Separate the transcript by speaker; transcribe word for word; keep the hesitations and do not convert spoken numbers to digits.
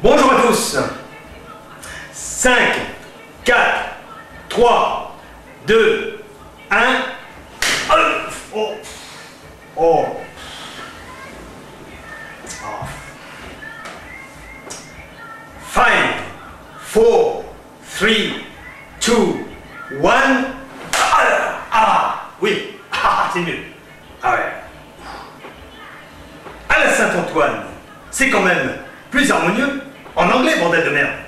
Speaker 1: Bonjour à tous. cinq, quatre, trois, deux, un. Oh. Oh. Oh. five, four, three, two, one. Ah, ah oui, ah, c'est mieux. Ah ouais. À la Saint-Antoine, c'est quand même plus harmonieux en anglais, bordel de merde.